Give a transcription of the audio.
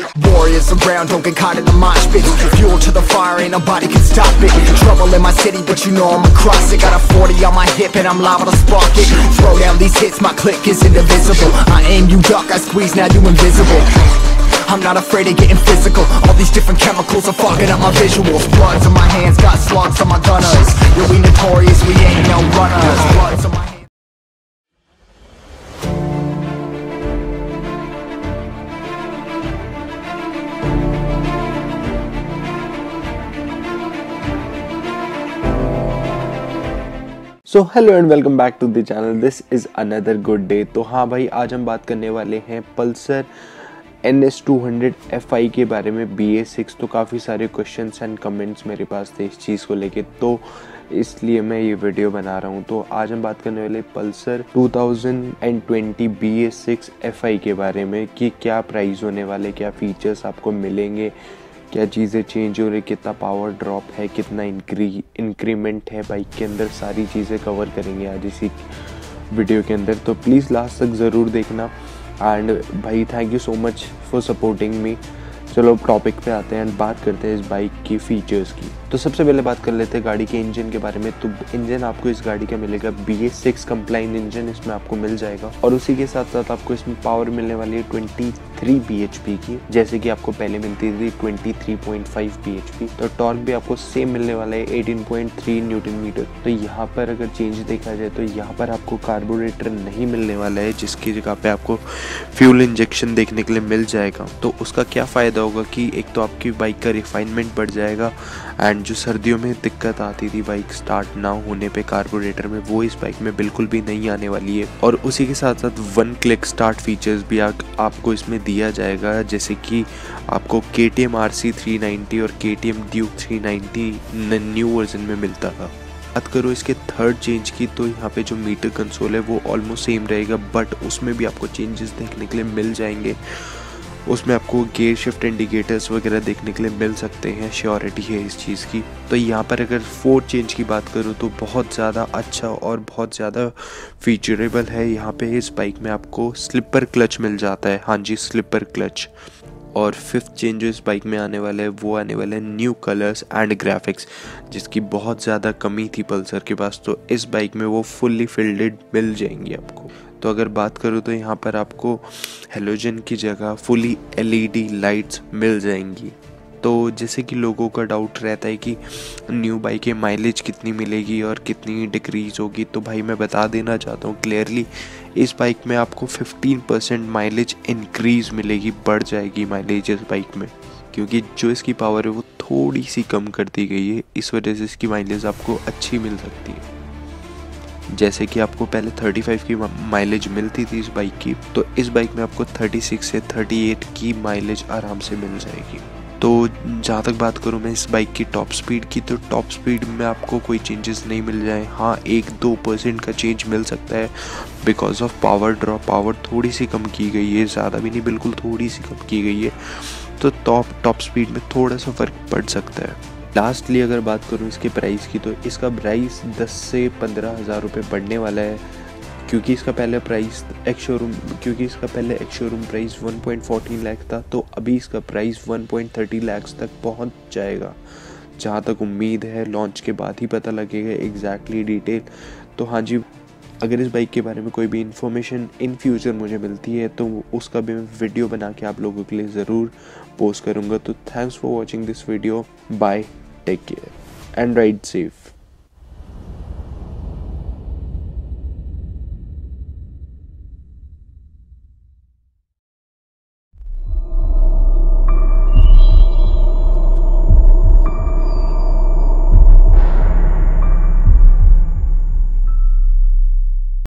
Warriors around, don't get caught in the mosh pit. Fuel to the fire, ain't nobody can stop it. Trouble in my city, but you know I'm across it. Got a 40 on my hip and I'm liable to spark it. Throw down these hits, my click is indivisible. I aim, you duck, I squeeze, now you invisible. I'm not afraid of getting physical. All these different chemicals are fogging up my visuals. Bloods on my hands, got slugs on my gunners. Yeah, we notorious, we ain't no runners. Bloods on my hands. So hello and welcome back to the channel. This is another good day. तो हाँ भाई, आज हम बात करने वाले हैं Pulsar NS200 FI के बारे में BS6। तो काफ़ी सारे क्वेश्चंस एंड कमेंट्स मेरे पास थे इस चीज़ को लेके, तो इसलिए मैं ये वीडियो बना रहा हूँ। तो आज हम बात करने वाले पल्सर 2020 BS6 FI के बारे में कि क्या प्राइस होने वाले, क्या फीचर्स आपको मिलेंगे, क्या चीज़ें चेंज हो रही, कितना पावर ड्रॉप है, कितना इंक्रीमेंट है बाइक के अंदर, सारी चीज़ें कवर करेंगे आज इसी वीडियो के अंदर। तो प्लीज़ लास्ट तक ज़रूर देखना। एंड भाई thank you so much for supporting me. चलो टॉपिक पे आते हैं एंड बात करते हैं इस बाइक की फ़ीचर्स की। तो सबसे पहले बात कर लेते हैं गाड़ी के इंजन के बारे में। तो इंजन आपको इस गाड़ी का मिलेगा BS6 कंप्लाइंट इंजन इसमें आपको मिल जाएगा, और उसी के साथ साथ आपको इसमें पावर मिलने वाली है 23 bhp की, जैसे कि आपको पहले मिलती थी 23.5 bhp। तो टॉर्क भी आपको सेम मिलने वाला है 18.3 न्यूटन मीटर। तो यहाँ पर अगर चेंज देखा जाए तो यहाँ पर आपको कार्बोरेटर नहीं मिलने वाला है, जिसकी जगह पे आपको फ्यूल इंजेक्शन देखने के लिए मिल जाएगा। तो उसका क्या फ़ायदा होगा कि एक तो आपकी बाइक का रिफाइनमेंट बढ़ जाएगा, एंड जो सर्दियों में दिक्कत आती थी बाइक स्टार्ट ना होने पे कार्बोरेटर में, वो इस बाइक में बिल्कुल भी नहीं आने वाली है। और उसी के साथ साथ 1 क्लिक स्टार्ट फीचर्स भी आपको इसमें दिया जाएगा, जैसे कि आपको KTM RC 390 और KTM Duke 390 न्यू वर्जन में मिलता था। बात करो इसके थर्ड चेंज की, तो यहाँ पे जो मीटर कंसोल है वो ऑलमोस्ट सेम रहेगा, बट उसमें भी आपको चेंजेस देखने के लिए मिल जाएंगे। उसमें आपको गियर शिफ्ट इंडिकेटर्स वगैरह देखने के लिए मिल सकते हैं, श्योरिटी है इस चीज़ की। तो यहाँ पर अगर फोर्थ चेंज की बात करूँ तो बहुत ज़्यादा अच्छा और बहुत ज़्यादा फीचरेबल है। यहाँ पे इस बाइक में आपको स्लिपर क्लच मिल जाता है, हाँ जी स्लिपर क्लच। और फिफ्थ चेंज जो इस बाइक में आने वाला है वो आने वाला है न्यू कलर्स एंड ग्राफिक्स, जिसकी बहुत ज़्यादा कमी थी पल्सर के पास। तो इस बाइक में वो फुल्ली फिल्डेड मिल जाएंगी आपको। तो अगर बात करूँ तो यहाँ पर आपको हेलोजन की जगह फुली LED लाइट्स मिल जाएंगी। तो जैसे कि लोगों का डाउट रहता है कि न्यू बाइक के माइलेज कितनी मिलेगी और कितनी डिक्रीज होगी, तो भाई मैं बता देना चाहता हूँ क्लियरली, इस बाइक में आपको 15% माइलेज इंक्रीज मिलेगी, बढ़ जाएगी माइलेज इस बाइक में, क्योंकि जो इसकी पावर है वो थोड़ी सी कम कर दी गई है। इस वजह से इसकी माइलेज आपको अच्छी मिल सकती है। जैसे कि आपको पहले 35 की माइलेज मिलती थी इस बाइक की, तो इस बाइक में आपको 36 से 38 की माइलेज आराम से मिल जाएगी। तो जहाँ तक बात करूँ मैं इस बाइक की टॉप स्पीड की, तो टॉप स्पीड में आपको कोई चेंजेस नहीं मिल जाए। हाँ 1-2% का चेंज मिल सकता है because of power drop. Power थोड़ी सी कम की गई है, ज़्यादा भी नहीं, बिल्कुल थोड़ी सी कम की गई है। तो टॉप स्पीड में थोड़ा सा फ़र्क पड़ सकता है। लास्टली अगर बात करूँ इसके प्राइस की, तो इसका प्राइस 10 से 15 हज़ार रुपये बढ़ने वाला है, क्योंकि इसका पहले एक्स शोरूम प्राइस 1.14 लाख था। तो अभी इसका प्राइस 1.30 लाख तक पहुंच जाएगा, जहां तक उम्मीद है। लॉन्च के बाद ही पता लगेगा एग्जैक्टली डिटेल। तो हाँ जी, अगर इस बाइक के बारे में कोई भी इन्फॉर्मेशन इन फ्यूचर मुझे मिलती है तो उसका भी मैं वीडियो बना के आप लोगों के लिए ज़रूर पोस्ट करूँगा। तो thanks for watching this video. Bye, take care and ride safe.